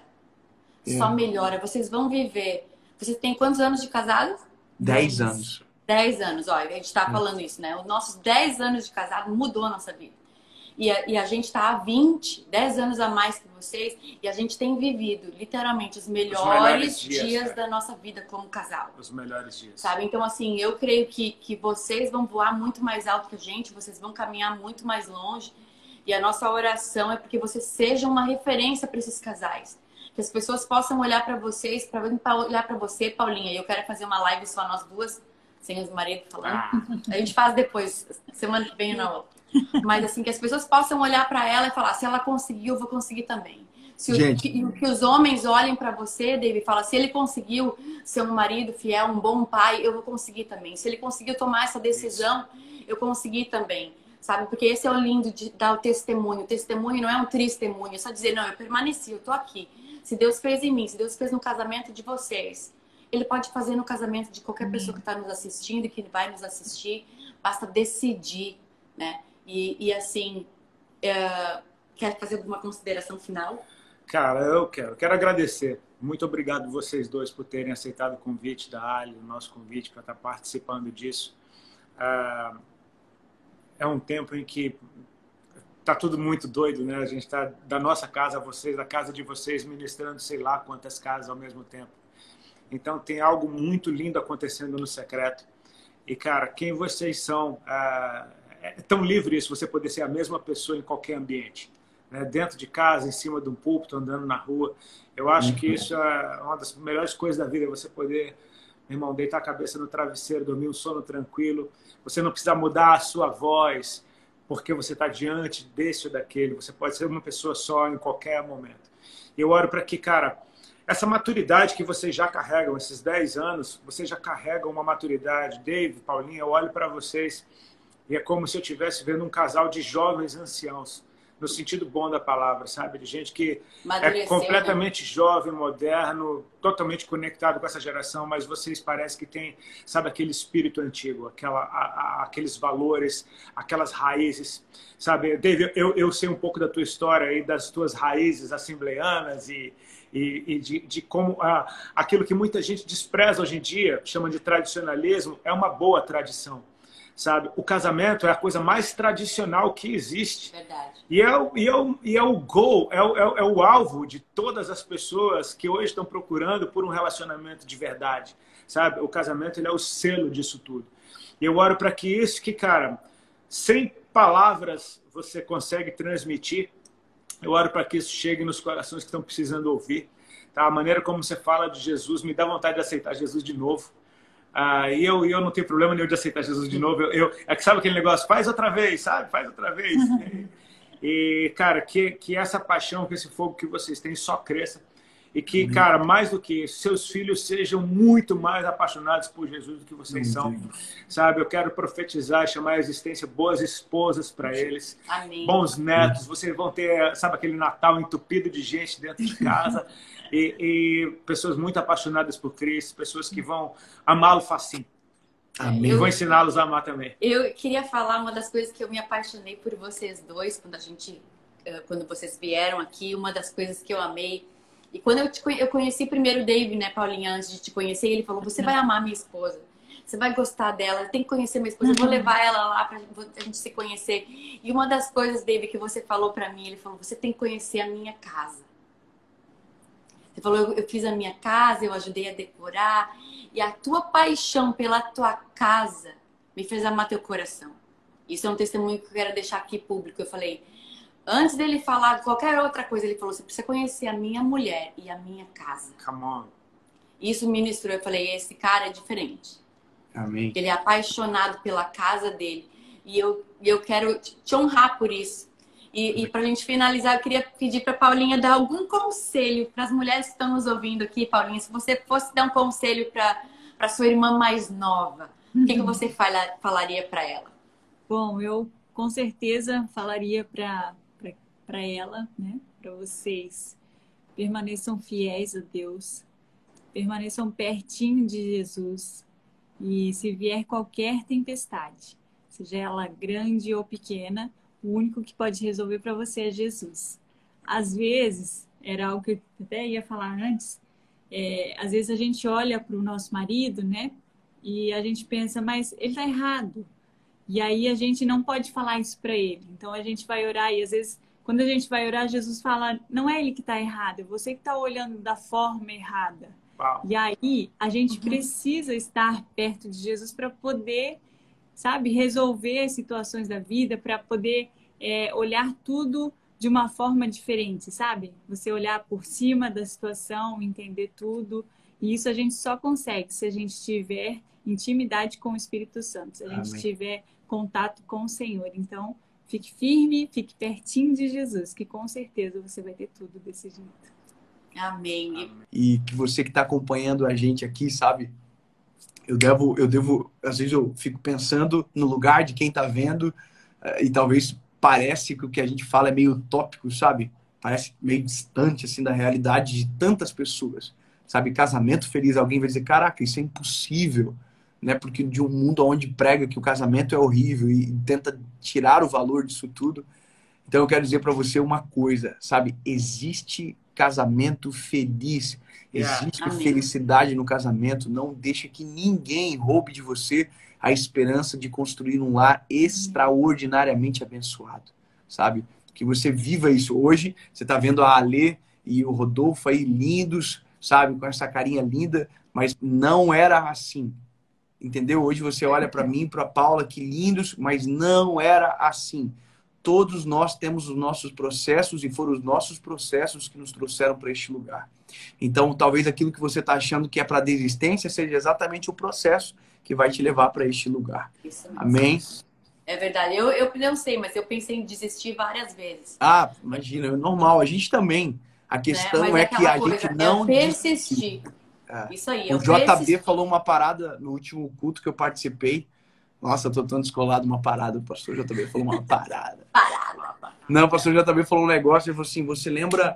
É. Só melhora. Vocês vão viver. Vocês têm quantos anos de casado? Dez anos. Dez anos, olha, a gente está falando isso, né? Os nossos dez anos de casado mudou a nossa vida. E a, e a gente está há vinte, dez anos a mais que vocês, e a gente tem vivido, literalmente, os melhores, os melhores dias, dias da nossa vida como casal. Os melhores dias. Sabe? Então, assim, eu creio que, que vocês vão voar muito mais alto que a gente, vocês vão caminhar muito mais longe. E a nossa oração é porque vocês sejam uma referência para esses casais. Que as pessoas possam olhar para vocês, para olhar para você, Paulinha. E eu quero fazer uma live só nós duas, sem os maridos falando. Ah. A gente faz depois, semana que vem ou na outra. Mas assim, que as pessoas possam olhar para ela e falar, se ela conseguiu, eu vou conseguir também. Se o, que, que os homens olhem para você, David, e falam, se ele conseguiu ser um marido fiel, um bom pai, eu vou conseguir também. Se ele conseguiu tomar essa decisão, eu consegui também. Sabe? Porque esse é o lindo de dar o testemunho. O testemunho não é um testemunho, é só dizer, não, eu permaneci, eu tô aqui. Se Deus fez em mim, se Deus fez no casamento de vocês, Ele pode fazer no casamento de qualquer pessoa que está nos assistindo e que vai nos assistir. Basta decidir, né? E, e assim, uh, quer fazer alguma consideração final? Cara, eu quero. Quero agradecer. Muito obrigado vocês dois por terem aceitado o convite da Ali, o nosso convite para estar participando disso. Uh, é um tempo em que tá tudo muito doido, né? A gente tá da nossa casa a vocês, da casa de vocês, ministrando sei lá quantas casas ao mesmo tempo. Então tem algo muito lindo acontecendo no secreto. E, cara, quem vocês são, uh, é tão livre isso, você poder ser a mesma pessoa em qualquer ambiente. Né? Dentro de casa, em cima de um púlpito, andando na rua. Eu acho uhum. que isso é uma das melhores coisas da vida, você poder, meu irmão, deitar a cabeça no travesseiro, dormir um sono tranquilo. Você não precisa mudar a sua voz, porque você está diante desse ou daquele. Você pode ser uma pessoa só em qualquer momento. E eu oro para que, cara, essa maturidade que vocês já carregam, esses dez anos, vocês já carregam uma maturidade. Dave, Paulinha, eu olho para vocês e é como se eu estivesse vendo um casal de jovens anciãos, no sentido bom da palavra, sabe? De gente que é completamente jovem, moderno, totalmente conectado com essa geração, mas vocês parecem que têm, sabe, aquele espírito antigo, aquela, a, a, aqueles valores, aquelas raízes, sabe? Dave, eu, eu sei um pouco da tua história aí, das tuas raízes assembleianas e, e, e de, de como ah, aquilo que muita gente despreza hoje em dia, chama de tradicionalismo, é uma boa tradição. Sabe? O casamento é a coisa mais tradicional que existe. Verdade. E é o, e é o, e é o goal, é o, é, o, é o alvo de todas as pessoas que hoje estão procurando por um relacionamento de verdade. Sabe? O casamento ele é o selo disso tudo. E eu oro para que isso que, cara, sem palavras você consegue transmitir, eu oro para que isso chegue nos corações que estão precisando ouvir. Tá? A maneira como você fala de Jesus me dá vontade de aceitar Jesus de novo. Ah, e eu, eu não tenho problema nenhum de aceitar Jesus de novo. Eu, eu, é que sabe aquele negócio? Faz outra vez, sabe? Faz outra vez. e, e, cara, que, que essa paixão, que esse fogo que vocês têm só cresça. E que, cara, mais do que isso, seus filhos sejam muito mais apaixonados por Jesus do que vocês são. Sabe, eu quero profetizar, chamar a existência boas esposas para eles. Amém. Bons netos. Vocês vão ter, sabe, aquele Natal entupido de gente dentro de casa. e, e pessoas muito apaixonadas por Cristo, pessoas que vão amá-lo facinho. Amém. E vou ensiná-los a amar também. Eu queria falar uma das coisas que eu me apaixonei por vocês dois, quando a gente, quando vocês vieram aqui, uma das coisas que eu amei. E quando eu, te, eu conheci primeiro o Dave, né, Paulinha, antes de te conhecer, ele falou, você vai amar minha esposa, você vai gostar dela, tem que conhecer minha esposa, eu vou levar ela lá pra a gente se conhecer. E uma das coisas, Dave, que você falou pra mim, ele falou, você tem que conhecer a minha casa. Você falou, eu, eu fiz a minha casa, eu ajudei a decorar, e a tua paixão pela tua casa me fez amar teu coração. Isso é um testemunho que eu quero deixar aqui público. Eu falei, antes dele falar qualquer outra coisa, ele falou, você precisa conhecer a minha mulher e a minha casa. Come on. Isso ministrou, eu falei, esse cara é diferente. Amém. Ele é apaixonado pela casa dele. E eu, eu quero te honrar por isso. E, e pra gente finalizar, eu queria pedir pra Paulinha dar algum conselho para as mulheres que estão nos ouvindo aqui, Paulinha. Se você fosse dar um conselho pra, pra sua irmã mais nova, uhum. o que, que você fala, falaria pra ela? Bom, eu com certeza falaria pra para ela, né? Para vocês, permaneçam fiéis a Deus, permaneçam pertinho de Jesus, e se vier qualquer tempestade, seja ela grande ou pequena, o único que pode resolver para você é Jesus. Às vezes, era algo que eu até ia falar antes, é, às vezes a gente olha para o nosso marido, né? E a gente pensa, mas ele está errado. E aí a gente não pode falar isso para ele. Então a gente vai orar e às vezes quando a gente vai orar, Jesus fala, não é ele que está errado, é você que está olhando da forma errada. Uau. E aí, a gente uhum. precisa estar perto de Jesus para poder, sabe, resolver as situações da vida, para poder é, olhar tudo de uma forma diferente, sabe? Você olhar por cima da situação, entender tudo. E isso a gente só consegue se a gente tiver intimidade com o Espírito Santo, se a gente Amém. Tiver contato com o Senhor. Então, fique firme, fique pertinho de Jesus, que com certeza você vai ter tudo desse jeito. Amém. E que você que está acompanhando a gente aqui, sabe? Eu devo, eu devo, às vezes eu fico pensando no lugar de quem está vendo e talvez parece que o que a gente fala é meio utópico, sabe? Parece meio distante, assim, da realidade de tantas pessoas, sabe? Casamento feliz, alguém vai dizer, caraca, isso é impossível, né? Porque de um mundo onde prega que o casamento é horrível e tenta tirar o valor disso tudo. Então eu quero dizer para você uma coisa, sabe? Existe casamento feliz, existe yeah. felicidade no casamento. Não deixe que ninguém roube de você a esperança de construir um lar extraordinariamente abençoado, sabe? Que você viva isso. Hoje você está vendo a Alê e o Rodolfo aí lindos, sabe? Com essa carinha linda, mas não era assim. Entendeu? Hoje você olha para mim, para a Paula, que lindos, mas não era assim. Todos nós temos os nossos processos e foram os nossos processos que nos trouxeram para este lugar. Então, talvez aquilo que você está achando que é para desistência seja exatamente o processo que vai te levar para este lugar. Isso mesmo. Amém? É verdade. Eu, eu não sei, mas eu pensei em desistir várias vezes. Ah, imagina, é normal. A gente também. A questão né? é, é que a coisa, gente não... É persistir. É. Isso aí. O J B persistir. Falou uma parada no último culto que eu participei. Nossa, eu tô tão descolado uma parada. O pastor J B falou uma parada. Parada. Não, o pastor J B falou um negócio. Ele falou assim, você lembra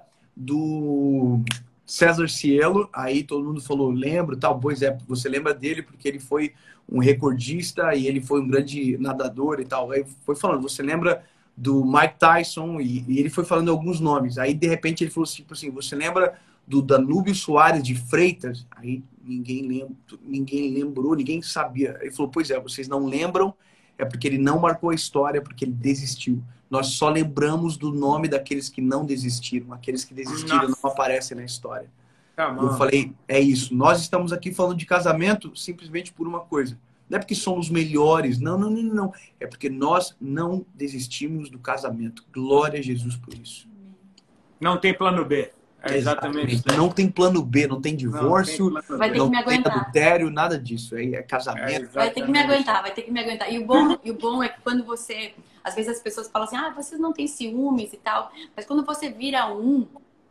do César Cielo? Aí todo mundo falou, lembro, tal. Pois é, você lembra dele porque ele foi um recordista e ele foi um grande nadador e tal. Aí foi falando, você lembra do Mike Tyson? E, e ele foi falando alguns nomes. Aí, de repente, ele falou tipo assim, você lembra do Danúbio Soares de Freitas? Aí ninguém lembra, ninguém lembrou, ninguém sabia. Ele falou, pois é, vocês não lembram, é porque ele não marcou a história, porque ele desistiu. Nós só lembramos do nome daqueles que não desistiram. Aqueles que desistiram Nossa. Não aparecem na história. Ah, eu falei, é isso. Nós estamos aqui falando de casamento simplesmente por uma coisa. Não é porque somos melhores. Não, não, não, não. É porque nós não desistimos do casamento. Glória a Jesus por isso. Não tem plano B. É exatamente. Exatamente. Não tem plano B, não tem divórcio, não tem, vai ter não que me aguentar. tem adultério, nada disso. É, é casamento. É vai ter que me aguentar, vai ter que me aguentar. E o bom, e o bom é que quando você... Às vezes as pessoas falam assim, ah, vocês não têm ciúmes e tal. Mas quando você vira um,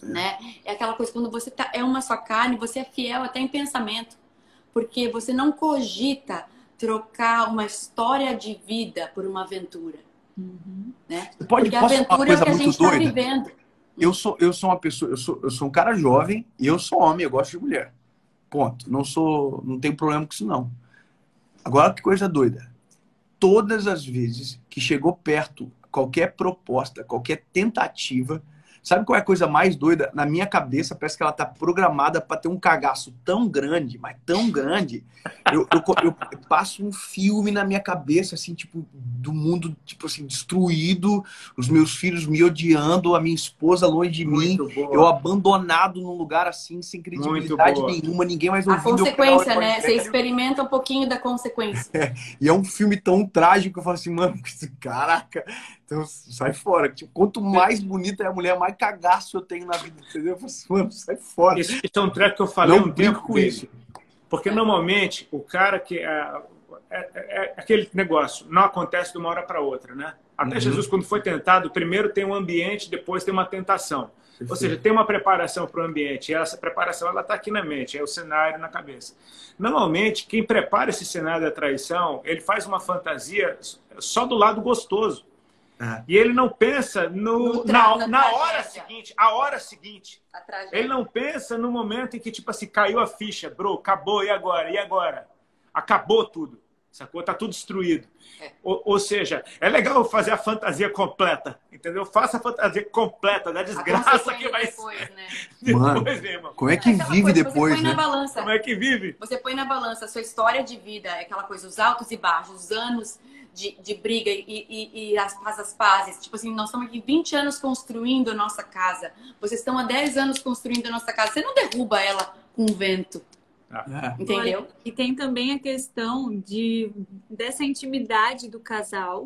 né? É aquela coisa, quando você tá, é uma só carne, você é fiel até em pensamento. Porque você não cogita trocar uma história de vida por uma aventura. Uhum. Né? Pode, Porque a posso falar uma aventura é o coisa que a muito gente está doida? vivendo. Eu sou, eu sou uma pessoa, eu sou, eu sou um cara jovem e eu sou homem, eu gosto de mulher. Ponto. Não sou, não tenho problema com isso, não. Agora, que coisa doida. Todas as vezes que chegou perto qualquer proposta, qualquer tentativa, sabe qual é a coisa mais doida? Na minha cabeça, parece que ela tá programada para ter um cagaço tão grande, mas tão grande. Eu, eu, eu, eu passo um filme na minha cabeça, assim, tipo, do mundo, tipo assim, destruído, os meus filhos me odiando, a minha esposa longe de mim, eu abandonado num lugar assim, sem credibilidade nenhuma, ninguém mais A ouvindo. consequência, né? Você experimenta um pouquinho da consequência. É, e é um filme tão trágico que eu falo assim, mano, caraca, então sai fora. Tipo, quanto mais bonita é a mulher, mais cagaço eu tenho na vida, entendeu? Eu falo assim, mano, sai fora. Isso, isso é um treco que eu falei Não um tempo com dele. isso. Porque normalmente o cara que. É, é, é aquele negócio, não acontece de uma hora para outra, né? Até Uhum. Jesus, quando foi tentado, primeiro tem um ambiente, depois tem uma tentação. Perfeito. Ou seja, tem uma preparação para o ambiente. E essa preparação ela está aqui na mente, é o cenário na cabeça. Normalmente, quem prepara esse cenário da traição, ele faz uma fantasia só do lado gostoso. Ah. E ele não pensa no, no na, na, na hora seguinte, a hora seguinte. A ele não pensa no momento em que, tipo assim, caiu a ficha, bro, acabou, e agora? E agora? Acabou tudo, sacou? Tá tudo destruído. É. Ou, ou seja, é legal fazer a fantasia completa, entendeu? Faça a fantasia completa da desgraça que vai depois, né? Mano, depois, né, irmão? Como é que é vive coisa, depois, você põe né? na balança. Como é que vive? Você põe na balança a sua história de vida, é aquela coisa, os altos e baixos, os anos de, de briga e, e, e as, as pazes. Tipo assim, nós estamos aqui vinte anos construindo a nossa casa. Vocês estão há dez anos construindo a nossa casa. Você não derruba ela com o vento. Ah. Entendeu? Olha, e tem também a questão de, dessa intimidade do casal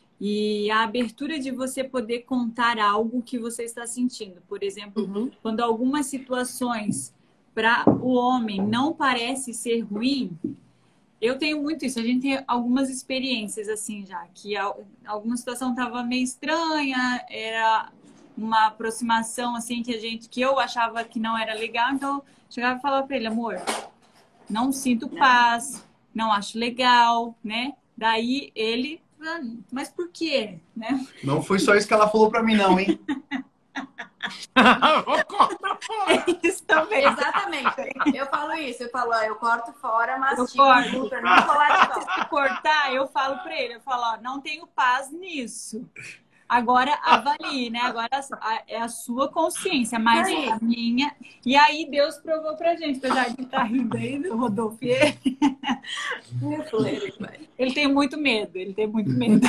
e a abertura de você poder contar algo que você está sentindo. Por exemplo, uhum. quando algumas situações para o homem não parece ser ruim, eu tenho muito isso. A gente tem algumas experiências assim já, que alguma situação estava meio estranha, era uma aproximação assim que a gente, que eu achava que não era legal, então eu chegava e falava para ele, amor, não sinto paz, não acho legal, né? Daí ele, mas por quê? Né? Não foi só isso que ela falou para mim não, hein? Vou cortar fora. É isso também. Exatamente. Eu falo isso, eu falo, eu corto fora, mas eu tipo, corto. Pra não falar de Se cortar, eu falo para ele, eu falo, ó, não tenho paz nisso. Agora avalie, né? Agora é a sua consciência, mas a minha. E aí Deus provou pra gente, apesar de estar rindo aí do Rodolfo. Ele tem muito medo, ele tem muito medo.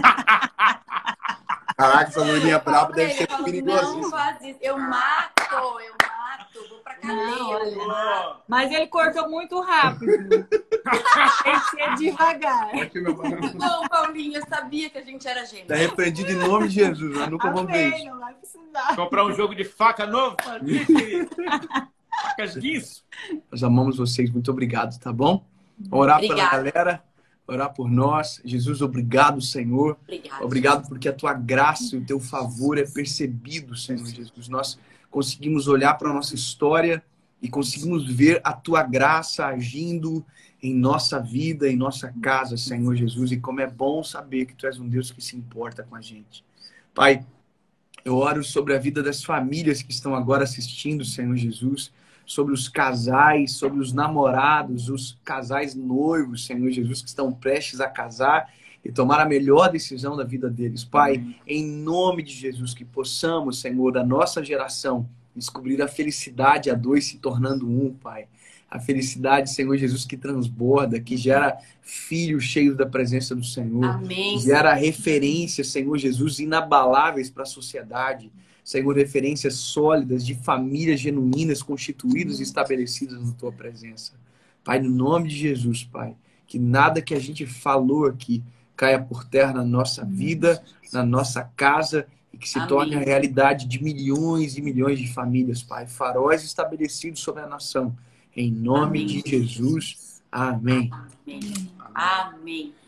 Caraca, essa loirinha braba deve ser perigosíssima. Não faz isso, eu mato, eu mato, vou pra cadeia. Não, mas ele cortou muito rápido. Tem que ser devagar. Bom, Paulinho, eu sabia que a gente era gêmeo. Tá repreendido em nome de Jesus, eu nunca vou ver isso. Não vai precisar. Comprar um jogo de faca novo? Facas disso. Nós amamos vocês, muito obrigado, tá bom? Orar Obrigada. Pela galera, orar por nós. Jesus, obrigado, Senhor. Obrigado, obrigado porque a tua graça e o teu favor é percebido, Senhor Jesus. Nós conseguimos olhar para a nossa história e conseguimos ver a tua graça agindo em nossa vida, em nossa casa, Senhor Jesus. E como é bom saber que tu és um Deus que se importa com a gente. Pai, eu oro sobre a vida das famílias que estão agora assistindo, Senhor Jesus, sobre os casais, sobre os namorados, os casais noivos, Senhor Jesus, que estão prestes a casar e tomar a melhor decisão da vida deles. Pai, uhum. em nome de Jesus, que possamos, Senhor, da nossa geração, descobrir a felicidade a dois se tornando um, Pai. A felicidade, Senhor Jesus, que transborda, que gera filhos cheios da presença do Senhor. Amém. Que gera referências, Senhor Jesus, inabaláveis para a sociedade. Senhor, referências sólidas de famílias genuínas, constituídas e estabelecidas na tua presença. Pai, no nome de Jesus, Pai, que nada que a gente falou aqui caia por terra na nossa vida, na nossa casa, e que se Amém. Torne a realidade de milhões e milhões de famílias, Pai. Faróis estabelecidos sobre a nação. Em nome Amém. De Jesus. Amém. Amém. Amém.